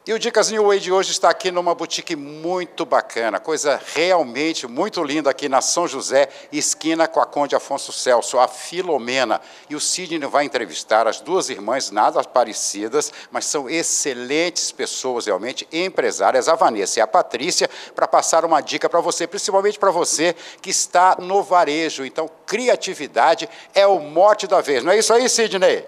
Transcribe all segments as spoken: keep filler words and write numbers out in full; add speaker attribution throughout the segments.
Speaker 1: E o Dicas New Way de hoje está aqui numa boutique muito bacana, coisa realmente muito linda aqui na São José, esquina com a Conde Afonso Celso, a Filomena. E o Sidney vai entrevistar as duas irmãs nada parecidas, mas são excelentes pessoas realmente, empresárias, a Vanessa e a Patrícia, para passar uma dica para você, principalmente para você que está no varejo. Então, criatividade é o mote da vez. Não é isso aí, Sidney?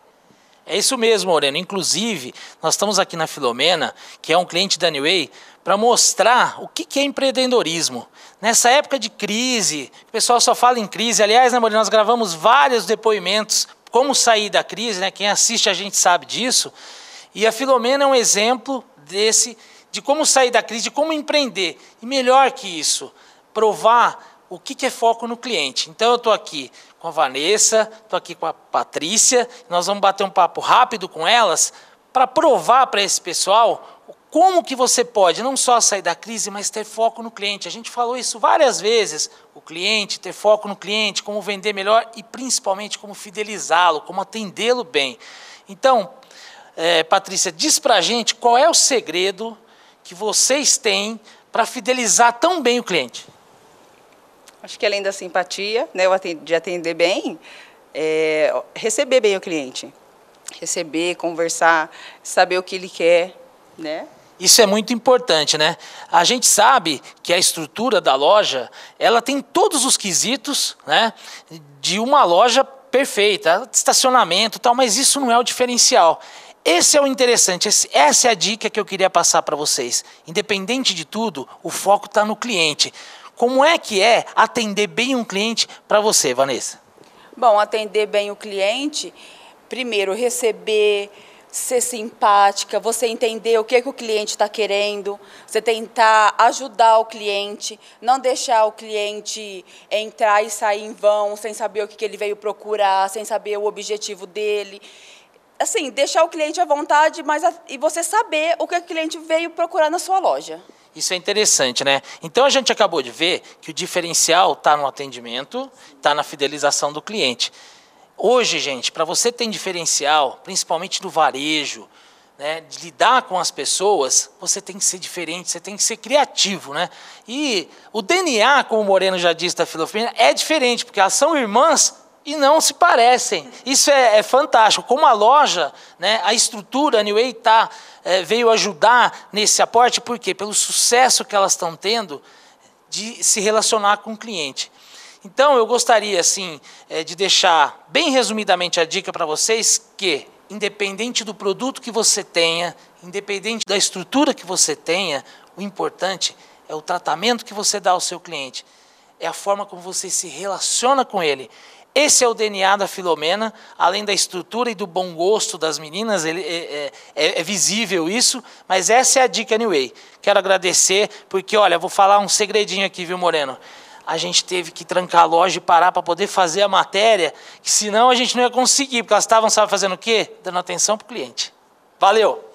Speaker 2: É isso mesmo, Moreno. Inclusive, nós estamos aqui na Filomena, que é um cliente da New Way, para mostrar o que é empreendedorismo. Nessa época de crise, o pessoal só fala em crise. Aliás, né, Moreno, nós gravamos vários depoimentos, como sair da crise, né? Quem assiste a gente sabe disso. E a Filomena é um exemplo desse, de como sair da crise, de como empreender. E melhor que isso, provar o que é foco no cliente. Então eu estou aqui com a Vanessa, estou aqui com a Patrícia, nós vamos bater um papo rápido com elas para provar para esse pessoal como que você pode não só sair da crise, mas ter foco no cliente. A gente falou isso várias vezes, o cliente, ter foco no cliente, como vender melhor e principalmente como fidelizá-lo, como atendê-lo bem. Então, é, Patrícia, diz para a gente qual é o segredo que vocês têm para fidelizar tão bem o cliente.
Speaker 3: Acho que além da simpatia, né, de atender bem, é, receber bem o cliente. Receber, conversar, saber o que ele quer, né?
Speaker 2: Isso é muito importante, né? A gente sabe que a estrutura da loja, ela tem todos os quesitos, né, de uma loja perfeita, estacionamento e tal, mas isso não é o diferencial. Esse é o interessante, essa é a dica que eu queria passar para vocês. Independente de tudo, o foco está no cliente. Como é que é atender bem um cliente para você, Vanessa?
Speaker 3: Bom, atender bem o cliente, primeiro, receber, ser simpática, você entender o que, que o cliente está querendo, você tentar ajudar o cliente, não deixar o cliente entrar e sair em vão, sem saber o que, que ele veio procurar, sem saber o objetivo dele. Assim, deixar o cliente à vontade, mas a, e você saber o que o cliente veio procurar na sua loja.
Speaker 2: Isso é interessante, né? Então a gente acabou de ver que o diferencial está no atendimento, está na fidelização do cliente. Hoje, gente, para você ter diferencial, principalmente no varejo, né, de lidar com as pessoas, você tem que ser diferente, você tem que ser criativo, né? E o D N A, como o Moreno já disse da Filomena, é diferente, porque elas são irmãs e não se parecem. Isso é, é fantástico. Como a loja, né, a estrutura, a New Way tá, é, veio ajudar nesse aporte, por quê? Pelo sucesso que elas estão tendo de se relacionar com o cliente. Então, eu gostaria, assim, é, de deixar bem resumidamente a dica para vocês que, independente do produto que você tenha, independente da estrutura que você tenha, o importante é o tratamento que você dá ao seu cliente. É a forma como você se relaciona com ele. Esse é o D N A da Filomena, além da estrutura e do bom gosto das meninas, ele, é, é, é visível isso, mas essa é a dica New Way. Quero agradecer, porque, olha, vou falar um segredinho aqui, viu, Moreno? A gente teve que trancar a loja e parar para poder fazer a matéria, que senão a gente não ia conseguir, porque elas estavam, sabe, fazendo o quê? Dando atenção para o cliente. Valeu!